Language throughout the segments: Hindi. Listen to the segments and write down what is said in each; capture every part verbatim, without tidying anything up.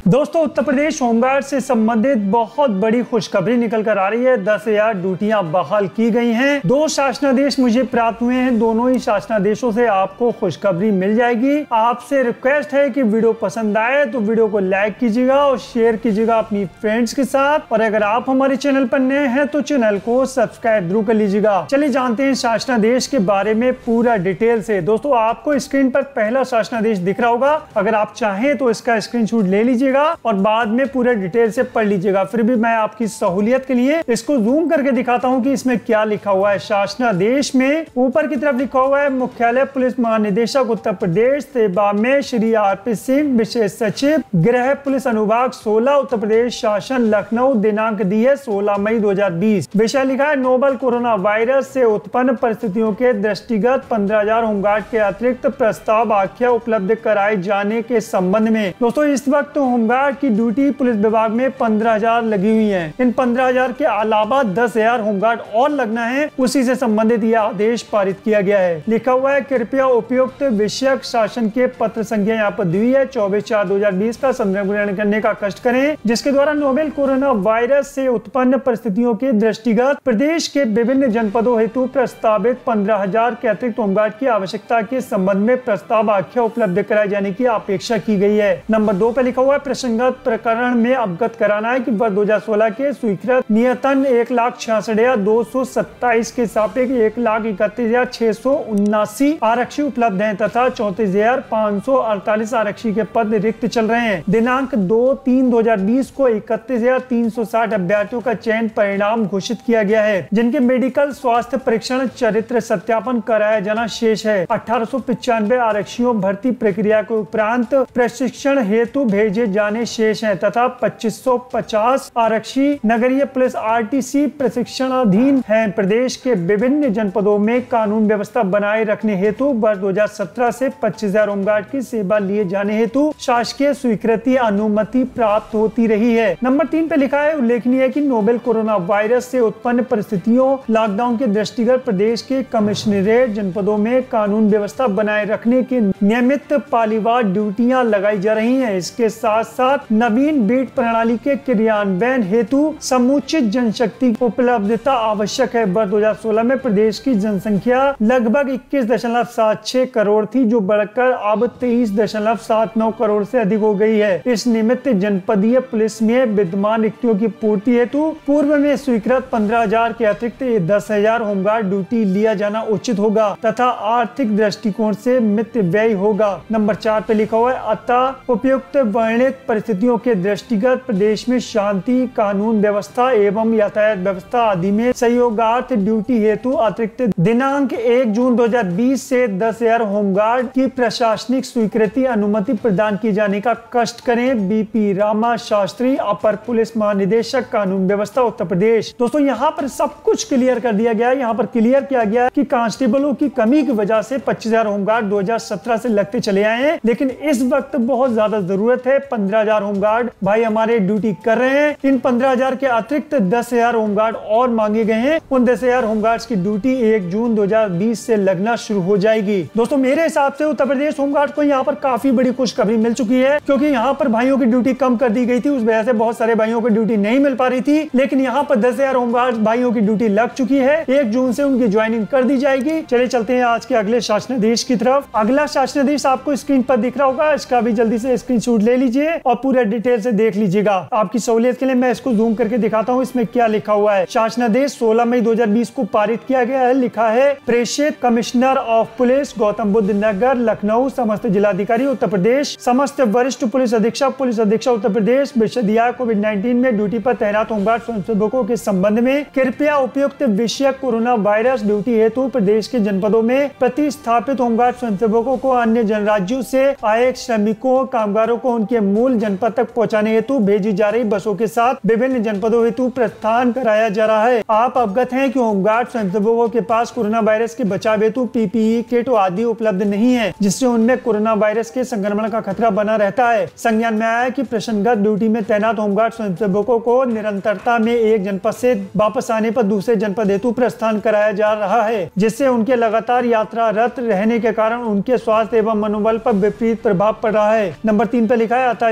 दोस्तों, उत्तर प्रदेश होमगार्ड से संबंधित बहुत बड़ी खुशखबरी निकल कर आ रही है। दस हजार ड्यूटियां बहाल की गई हैं। दो शासनादेश मुझे प्राप्त हुए हैं। दोनों ही शासनादेशों से आपको खुशखबरी मिल जाएगी। आपसे रिक्वेस्ट है कि वीडियो पसंद आए तो वीडियो को लाइक कीजिएगा और शेयर कीजिएगा अपनी फ्रेंड्स के साथ। और अगर आप हमारे चैनल पर नए हैं तो चैनल को सब्सक्राइब जरूर कर लीजिएगा। चलिए जानते हैं शासनादेश के बारे में पूरा डिटेल से। दोस्तों, आपको स्क्रीन पर पहला शासनादेश दिख रहा होगा। अगर आप चाहें तो इसका स्क्रीनशॉट ले लीजिएगा और बाद में पूरे डिटेल से पढ़ लीजिएगा। फिर भी मैं आपकी सहूलियत के लिए इसको जूम करके दिखाता हूं कि इसमें क्या लिखा हुआ है। शासनादेश में ऊपर की तरफ लिखा हुआ है, मुख्यालय पुलिस महानिदेशक उत्तर प्रदेश सेवा में श्री आर पी सिंह, विशेष सचिव गृह पुलिस अनुभाग सोलह, उत्तर प्रदेश शासन, लखनऊ। दिनांक दी है सोलह मई दो हजार बीस। विषय लिखा है, नोवल कोरोना वायरस से उत्पन्न परिस्थितियों के दृष्टिगत पंद्रह हजार होमगार्ड के अतिरिक्त प्रस्ताव आख्या उपलब्ध कराए जाने के संबंध में। दोस्तों, इस वक्त होमगार्ड की ड्यूटी पुलिस विभाग में पंद्रह हजार लगी हुई है। इन पंद्रह हजार के अलावा दस हजार होमगार्ड और लगना है। उसी से संबंधित यह आदेश पारित किया गया है। लिखा हुआ है, कृपया उपयुक्त विषयक शासन के पत्र संख्या यहाँ पर दी है चौबीस चार दो हजार बीस का संदर्भ ग्रहण करने का कष्ट करें, जिसके द्वारा नोवेल कोरोना वायरस से उत्पन्न परिस्थितियों के दृष्टिगत प्रदेश के विभिन्न जनपदों हेतु प्रस्तावित पंद्रह हजार के अतिरिक्त होमगार्ड की आवश्यकता के संबंध में प्रस्ताव आख्या उपलब्ध कराए जाने की अपेक्षा की गई है। नंबर दो पे लिखा हुआ है, प्रसंगत प्रकरण में अवगत कराना है कि वर्ष दो हजार सोलह के स्वीकृत नियतन एक लाख छियासठ हजार दो सौ सत्ताईस के सापेक्ष एक लाख इकतीस हजार छह सौ उन्नासी आरक्षी उपलब्ध हैं तथा चौतीस हजार पाँच सौ अड़तालीस आरक्षी के पद रिक्त चल रहे हैं। दिनांक दो तीन दो हजार बीस को इकतीस हजार तीन सौ साठ अभ्यर्थियों का चयन परिणाम घोषित किया गया है, जिनके मेडिकल स्वास्थ्य परीक्षण चरित्र सत्यापन कराया जाना शेष है। अठारह सौ पिचानवे आरक्षियों भर्ती प्रक्रिया के उपरांत प्रशिक्षण हेतु भेजे जाने शेष हैं तथा पच्चीस सौ पचास आरक्षी नगरीय पुलिस आर टी सी प्रशिक्षणाधीन हैं। प्रदेश के विभिन्न जनपदों में कानून व्यवस्था बनाए रखने हेतु वर्ष दो हजार सत्रह से पच्चीस हजार होमगार्ड की सेवा लिए जाने हेतु शासकीय स्वीकृति अनुमति प्राप्त होती रही है। नंबर तीन पे लिखा है, उल्लेखनीय है कि नोवेल कोरोना वायरस से उत्पन्न परिस्थितियों लॉकडाउन के दृष्टिगत प्रदेश के कमिश्नरेट जनपदों में कानून व्यवस्था बनाए रखने की नियमित पालीवार ड्यूटियां लगाई जा रही हैं। इसके साथ साथ नवीन बीट प्रणाली के क्रियान्वयन हेतु समुचित जनशक्ति उपलब्धता आवश्यक है। वर्ष दो हजार सोलह में प्रदेश की जनसंख्या लगभग इक्कीस दशमलव सात छह करोड़ थी, जो बढ़कर अब तेईस दशमलव सात नौ करोड़ से अधिक हो गई है। इस निमित्त जनपदीय पुलिस में विद्यमान रिक्तियों की पूर्ति हेतु पूर्व में स्वीकृत पंद्रह हजार के अतिरिक्त दस हजार होमगार्ड ड्यूटी लिया जाना उचित होगा तथा आर्थिक दृष्टिकोण से मित व्यय होगा। नंबर चार पे लिखा हुआ है, अतः उपयुक्त वर्णित परिस्थितियों के दृष्टिगत प्रदेश में शांति, कानून व्यवस्था एवं यातायात व्यवस्था आदि में सहयोगार्थ ड्यूटी हेतु अतिरिक्त दिनांक एक जून दो हजार बीस से दस हजार होमगार्ड की प्रशासनिक स्वीकृति अनुमति प्रदान की जाने का कष्ट करें। बीपी रामा शास्त्री, अपर पुलिस महानिदेशक कानून व्यवस्था उत्तर प्रदेश। दोस्तों, यहाँ पर सब कुछ क्लियर कर दिया गया है। यहाँ पर क्लियर किया गया कि कांस्टेबलों की कमी की वजह से पच्चीस हजार होमगार्ड दो हजार सत्रह से लगते चले आए हैं, लेकिन इस वक्त बहुत ज्यादा जरूरत है। पंद्रह हजार होमगार्ड भाई हमारे ड्यूटी कर रहे हैं। इन पंद्रह हजार के अतिरिक्त दस हजार होमगार्ड और मांगे गए हैं। उन दस हजार होमगार्ड की ड्यूटी एक जून दो हजार बीस से लगना शुरू हो जाएगी। दोस्तों, मेरे हिसाब से उत्तर प्रदेश होमगार्ड को यहाँ पर काफी बड़ी खुशखबरी मिल चुकी है, क्योंकि यहाँ पर भाइयों की ड्यूटी कम कर दी गई थी। उस वजह से बहुत सारे भाइयों को ड्यूटी नहीं मिल पा रही थी, लेकिन यहाँ पर दस हजार होमगार्ड भाइयों की ड्यूटी लग चुकी है। एक जून से उनकी ज्वाइनिंग कर दी जाएगी। चलिए चलते हैं आज के अगले शासनादेश की तरफ। अगला शासनादेश आपको स्क्रीन पर दिख रहा होगा। इसका भी जल्दी से स्क्रीनशॉट ले लीजिए और पूरा डिटेल से देख लीजिएगा। आपकी सहूलियत के लिए मैं इसको जूम करके दिखाता हूँ इसमें क्या लिखा हुआ है। शासनादेश सोलह मई दो हजार बीस को पारित किया गया है। लिखा है, प्रेषित commissioner of police Gautam Buddh Nagar Lucknow, समस्त जिलाधिकारी उत्तर प्रदेश, समस्त वरिष्ठ पुलिस अधीक्षक पुलिस अधीक्षक उत्तर प्रदेश, विशेषज्ञ कोविड नाइन्टीन में ड्यूटी पर तैनात होमगार्ड स्वयंसेवकों के संबंध में कृपया उपयुक्त विषय कोरोना वायरस ड्यूटी हेतु प्रदेश के जनपदों में प्रतिस्थापित होमगार्ड स्वयंसेवकों को अन्य जन राज्यों से आए श्रमिकों कामगारों को उनके मूल जनपद तक पहुंचाने हेतु भेजी जा रही बसों के साथ विभिन्न जनपदों हेतु प्रस्थान कराया जा रहा है। आप अवगत हैं कि होमगार्ड स्वयंसेवकों के पास कोरोना वायरस के बचाव हेतु पीपीई किट आदि उपलब्ध नहीं है, जिससे उनमें कोरोना वायरस के संक्रमण का खतरा बना रहता है। संज्ञान में आया कि प्रसंगत ड्यूटी में तैनात होमगार्ड स्वयंसेवकों को निरंतरता में एक जनपद से वापस आने पर दूसरे जनपद हेतु प्रस्थान कराया जा रहा है, जिससे उनके लगातार यात्रारत रहने के कारण उनके स्वास्थ्य एवं मनोबल पर विपरीत प्रभाव पड़ रहा है। नंबर तीन पे लिखा है, अतः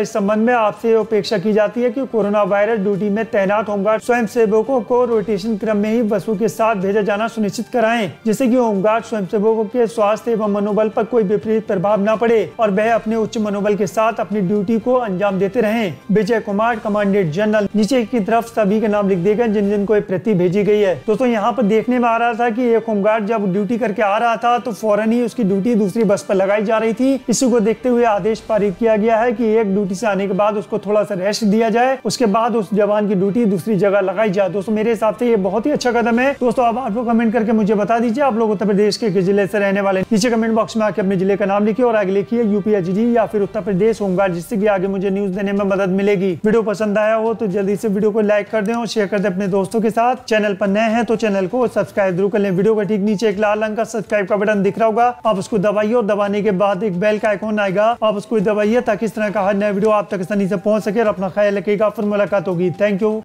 इस संबंध में आपसे अपेक्षा की जाती है कि कोरोना वायरस ड्यूटी में तैनात होमगार्ड स्वयं सेवकों को रोटेशन क्रम में ही बसों के साथ भेजा जाना सुनिश्चित कराएं, जिससे कि होमगार्ड स्वयं सेवकों के स्वास्थ्य एवं मनोबल पर कोई विपरीत प्रभाव न पड़े और वह अपने उच्च मनोबल के साथ अपनी ड्यूटी को अंजाम देते रहें। Vijay Kumar, commandant general. नीचे की तरफ सभी के नाम लिख दिए गए जिन जिन को प्रति भेजी गई है। दोस्तों यहाँ पर देखने में आ रहा था कि एक होमगार्ड जब ड्यूटी करके आ रहा था तो फौरन ही उसकी ड्यूटी दूसरी बस पर लगाई जा रही थी। इसी को देखते हुए आदेश पारित किया गया है कि एक ड्यूटी से आने के बाद उसको थोड़ा सा रेस्ट दिया जाए, उसके बाद उस जवान की ड्यूटी दूसरी जगह लगाई जाए। दोस्तों मेरे हिसाब से ये बहुत ही अच्छा कदम है। दोस्तों आप आपको कमेंट करके मुझे बता दीजिए आप लोग उत्तर प्रदेश के किस जिले से रहने वाले। नीचे कमेंट बॉक्स में आके अपने जिले का नाम लिखिए और आगे लिखिए यूपी एचडी या फिर उत्तर प्रदेश होमगार्ड, जिससे कि आगे मुझे न्यूज देने में मदद मिलेगी। वीडियो पसंद आया हो तो जल्दी से वीडियो को लाइक कर दें और शेयर कर दें अपने दोस्तों के साथ। चैनल पर नए हैं तो चैनल को सब्सक्राइब जरूर कर लें। वीडियो के ठीक नीचे एक लाल रंग का सब्सक्राइब का बटन दिख रहा होगा, आप उसको दबाइए और दबाने के बाद एक बेल का आइकॉन आएगा, आप उसको दबाइए ताकि इस तरह का हर नया वीडियो आप तक आसानी से पहुंच सके। और अपना ख्याल रखिएगा, फिर मुलाकात होगी। Thank you.